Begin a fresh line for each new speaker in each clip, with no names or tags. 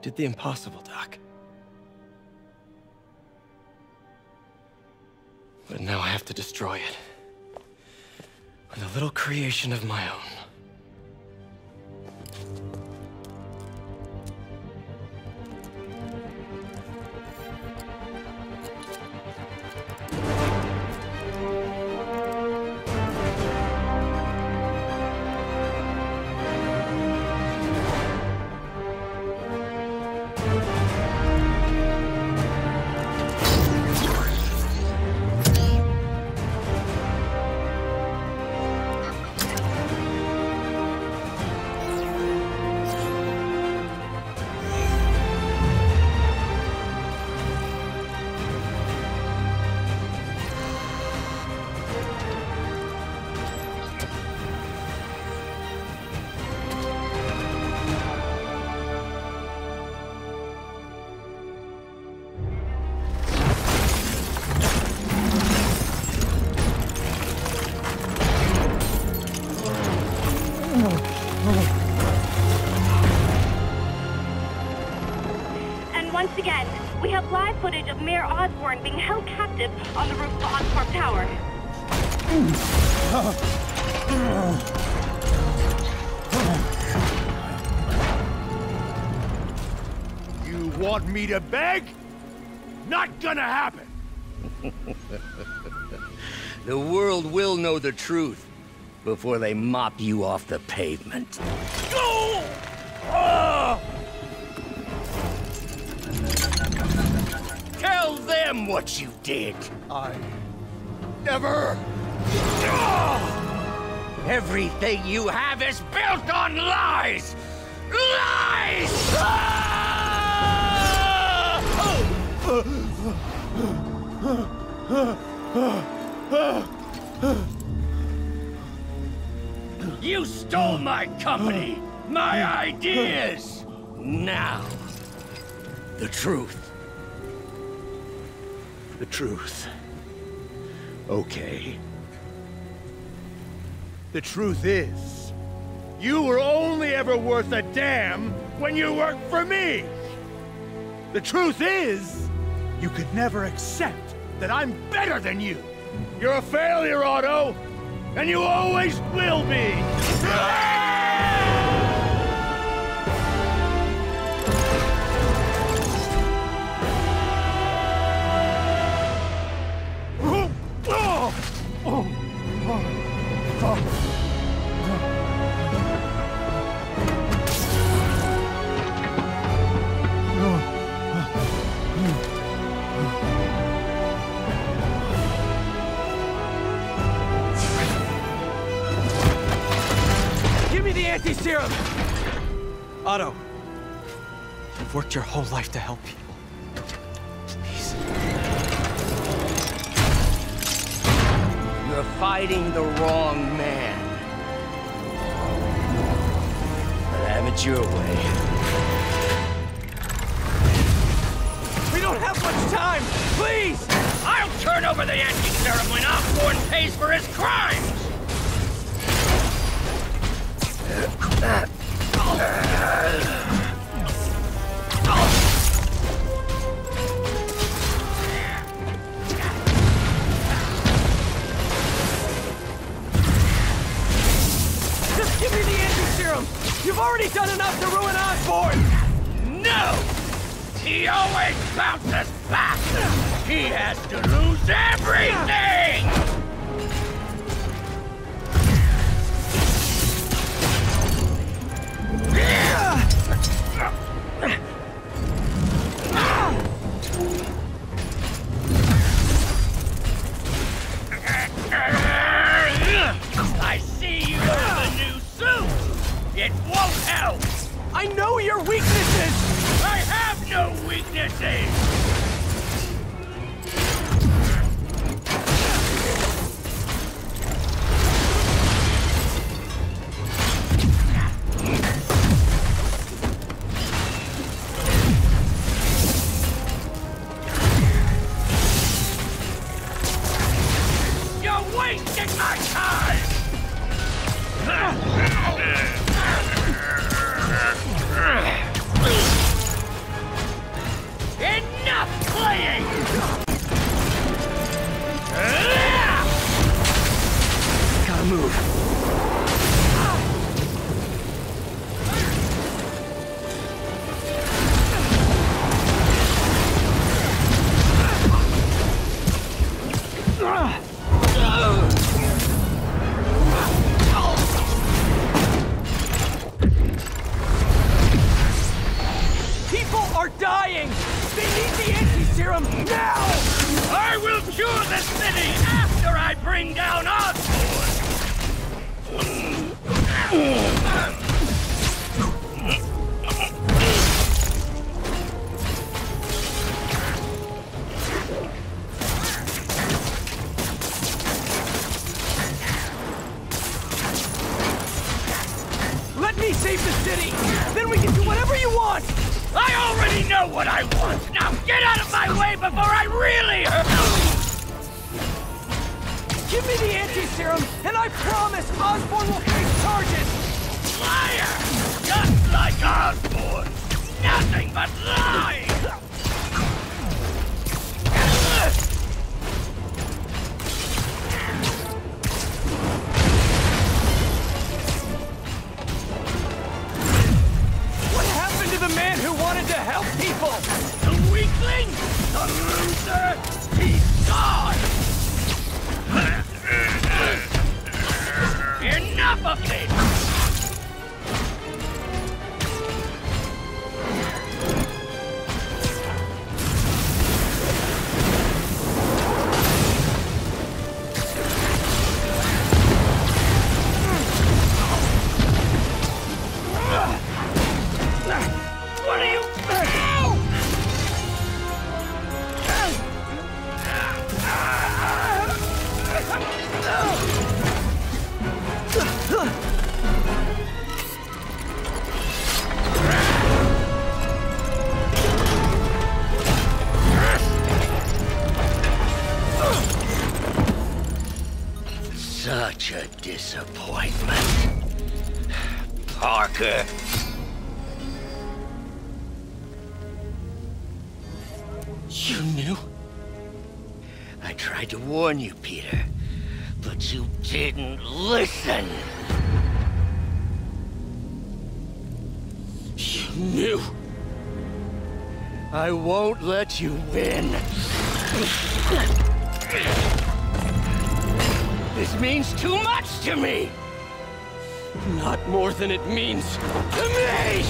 did the impossible, Doc. But now I have to destroy it. With a little creation of my own.
Once again, we have live footage of Mayor Osborn being held captive on the roof of Oscorp Tower.
You want me to beg? Not gonna happen!
The world will know the truth before they mop you off the pavement.
Go! Oh!
Tell them what you did.
I never...
Everything you have is built on lies! Lies! You stole my company, my ideas! Now, the truth.
The truth. Okay. The truth is, you were only ever worth a damn when you worked for me! The truth is, you could never accept that I'm better than you! You're a failure, Otto! And you always will be!
Give me the anti-serum! Otto, you've worked your whole life to help people. Please.
You're fighting the wrong man. But have it your way.
We don't have much time! Please!
I'll turn over the anti-serum when Osborn pays for his crimes!
Just give me the anti-serum! You've already done enough to ruin Osborn!
No! He always bounces back! He has to lose everything! I see you have a new suit! It won't help!
I know your weaknesses!
I have no weaknesses! You're wasting my time!
now!
I will cure the city after I bring down Osborn!
Let me save the city! Then we can do whatever you want!
I already know what I want! Now get out of my way before I really hurt you!
Give me the anti-serum, and I promise Osborn will face charges!
Liar! Just like Osborn! Nothing but lies!
What happened to the man who wanted to help people?
The weakling? The loser? He's gone! Enough of this! What are you... Such a disappointment. Parker. You knew? I tried to warn you, Peter, but you didn't listen. You knew. I won't let you win. This means too much to me!
Not more than it means to me!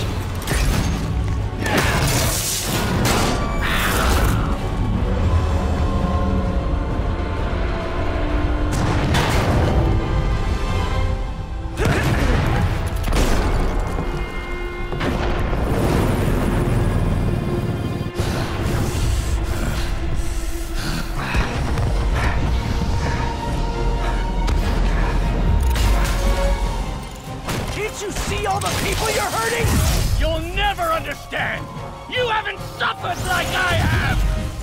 Can't you see all the people you're hurting?
You'll never understand! You haven't suffered like I have!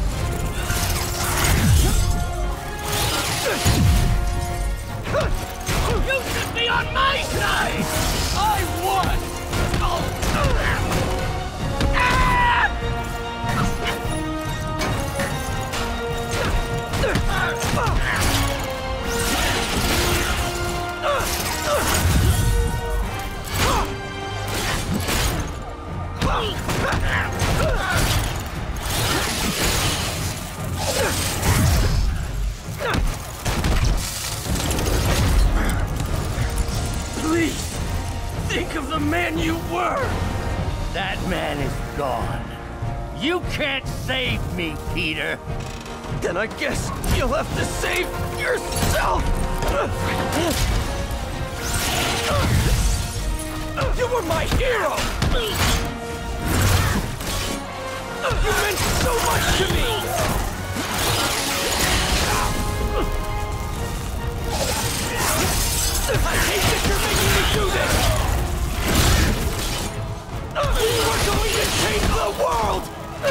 You should be on my side!
I won! Please, think of the man you were!
That man is gone. You can't save me, Peter.
Then I guess you'll have to save yourself! You were my hero! You meant so much to me! I hate that you're making me do this! You were going to change the world!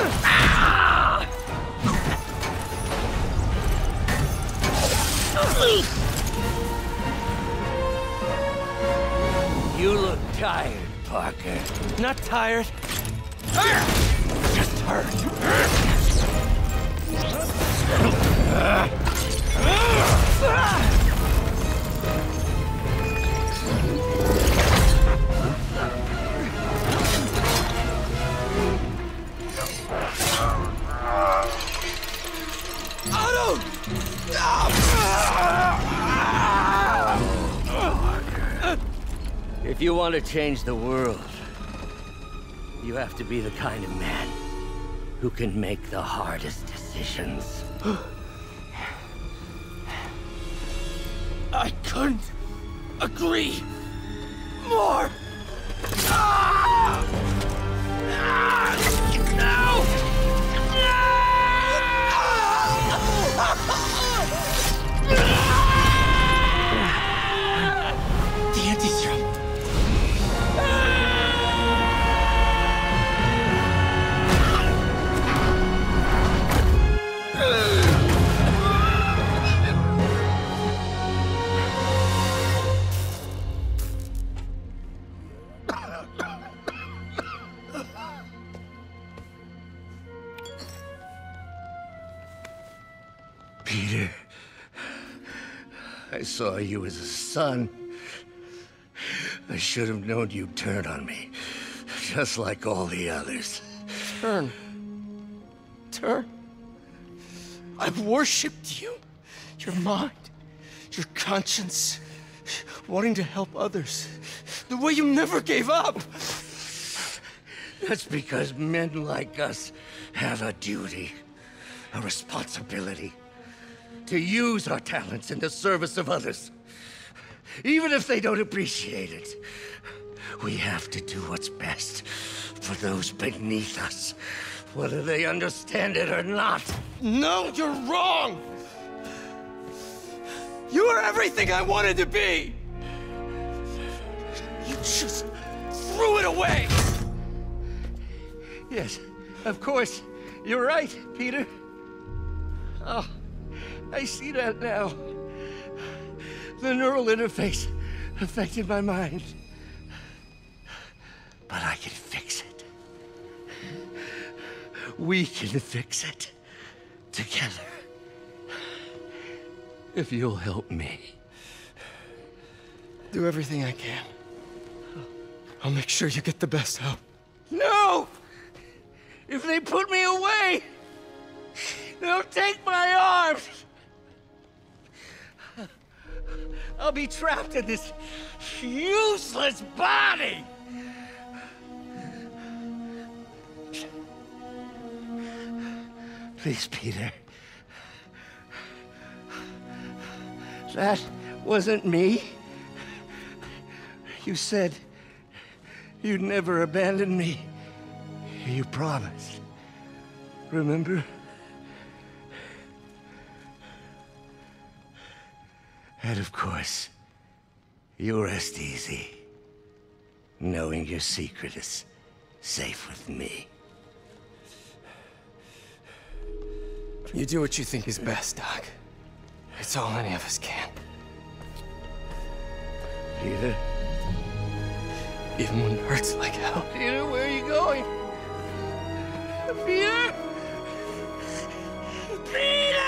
You look tired, Parker.
Not tired. Just hurt. Otto!
If you want to change the world, you have to be the kind of man who can make the hardest decisions.
I couldn't agree more! Ah! Ah! No! The anti-serum.
Peter, I saw you as a son. I should have known you'd turn on me, just like all the others.
Turn. I've worshipped you. Your mind, your conscience, wanting to help others. The way you never gave up.
That's because men like us have a duty, a responsibility, to use our talents in the service of others. Even if they don't appreciate it, we have to do what's best for those beneath us, whether they understand it or not.
No, you're wrong! You are everything I wanted to be! You just threw it away!
Yes, of course. You're right, Peter. Oh, I see that now. The neural interface affected my mind. But I can fix it. We can fix it. Together. If you'll help me.
Do everything I can. I'll make sure you get the best help.
No! If they put me away, they'll take my arms. I'll be trapped in this useless body. Please, Peter. That wasn't me. You said you'd never abandon me. You promised. Remember? And of course, you rest easy, knowing your secret is safe with me.
You do what you think is best, Doc. It's all any of us can.
Peter?
Even when it hurts like hell.
Peter, where are you going? Peter? Peter!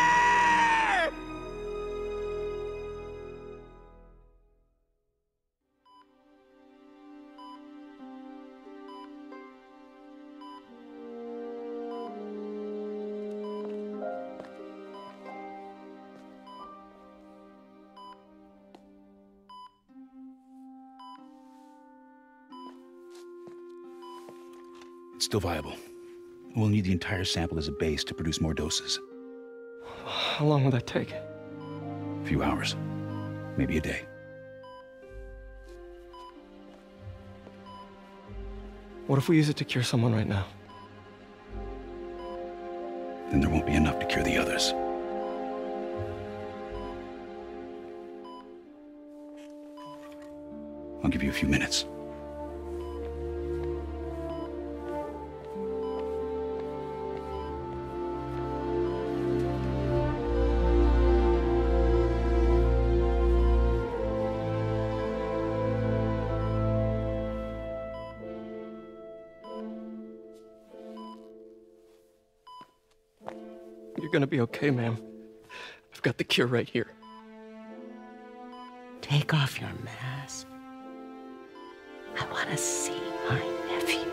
It's still viable. We'll need the entire sample as a base to produce more doses.
How long will that take?
A few hours. Maybe a day.
What if we use it to cure someone right now?
Then there won't be enough to cure the others. I'll give you a few minutes.
You're gonna be okay, ma'am. I've got the cure right here.
Take off your mask. I want to see my nephew.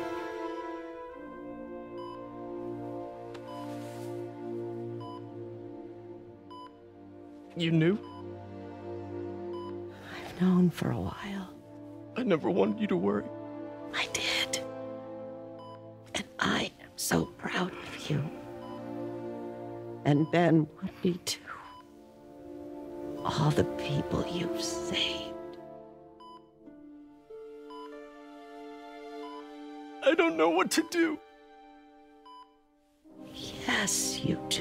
You knew?
I've known for a while.
I never wanted you to worry.
I did. And I am so proud of you. And Ben, what we do. All the people you've saved.
I don't know what to do.
Yes, you do.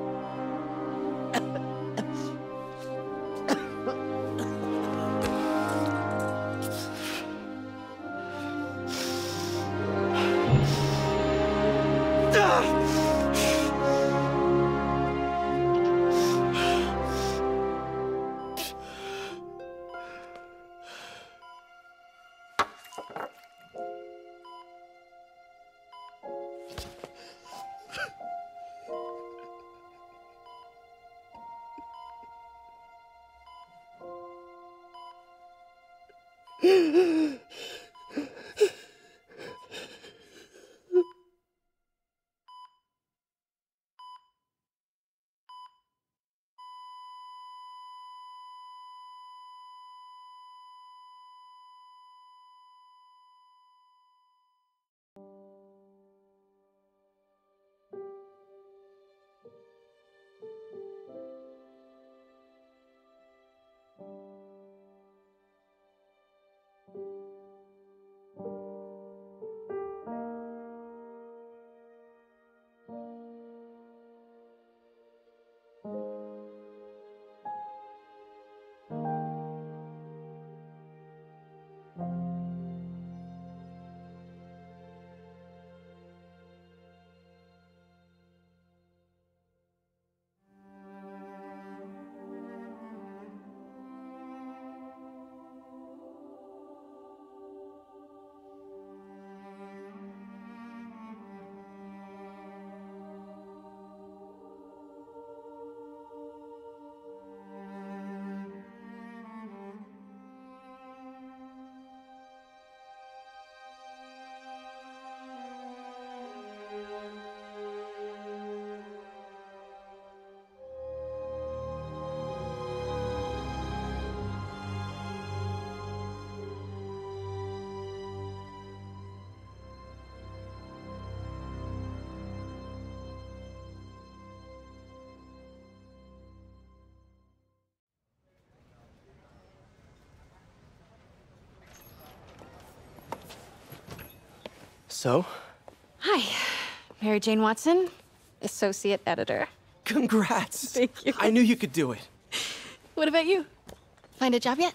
So?
Hi, Mary Jane Watson, Associate Editor.
Congrats!
Thank you.
I knew you could do it.
What about you? Find a job yet?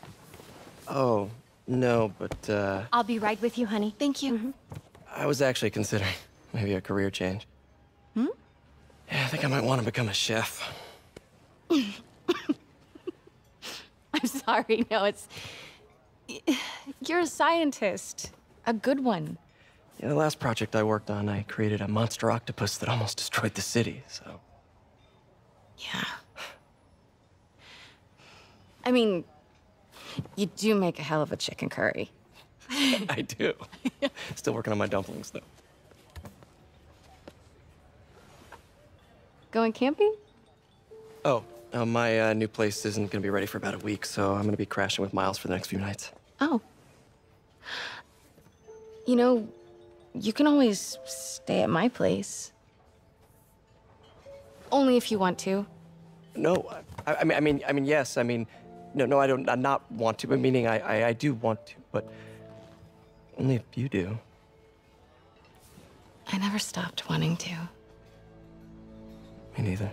Oh, no, but,
I'll be right with you, honey. Thank you.
I was actually considering maybe a career change. Yeah, I think I might want to become a chef.
I'm sorry, no, it's... You're a scientist. A good one.
Yeah, the last project I worked on, I created a monster octopus that almost destroyed the city, so...
Yeah. I mean, you do make a hell of a chicken curry.
I do. Still working on my dumplings, though.
Going camping?
Oh, my new place isn't gonna be ready for about a week, so I'm gonna be crashing with Miles for the next few nights.
Oh. You know, you can always stay at my place. Only if you want to.
No, I mean, yes, I mean, no, I don't, I not want to, but meaning I do want to, but only if you do.
I never stopped wanting to.
Me neither.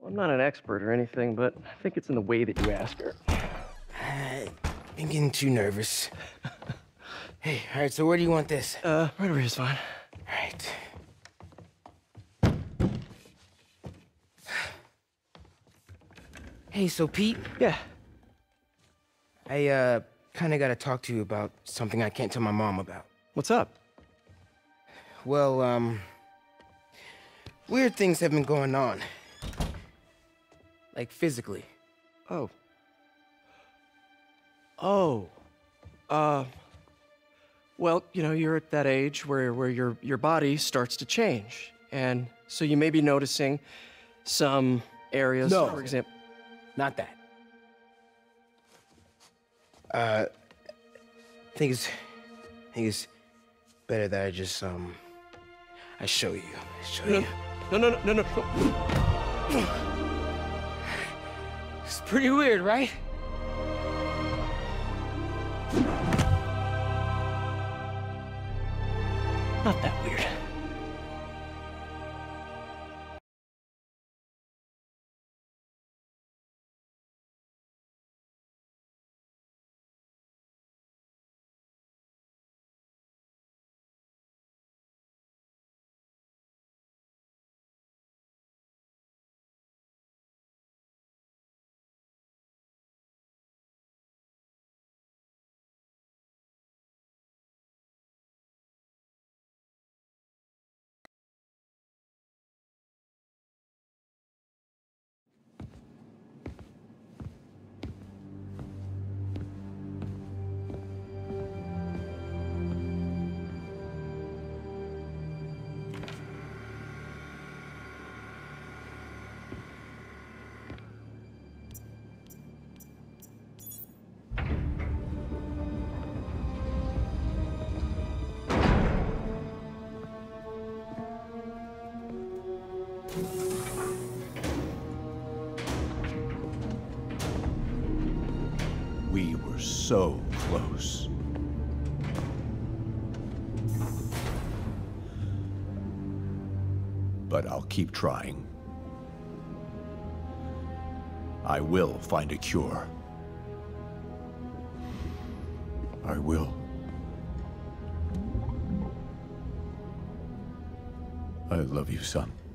I'm not an expert or anything, but I think it's in the way that you ask her.
I've been getting too nervous. Hey, all right, so where do you want this?
Right over here's fine.
All right. Hey, so Pete?
Yeah.
I, kinda gotta talk to you about something I can't tell my mom about.
What's up?
Well, weird things have been going on. Like, physically.
Oh. Oh. Well, you know, you're at that age where your body starts to change. And so you may be noticing some areas,
No.
for example.
Not that. I think it's better that I just, I show you.
No.
It's pretty weird, right?
Not that weird.
We were so close. But I'll keep trying. I will find a cure. I will. I love you, son.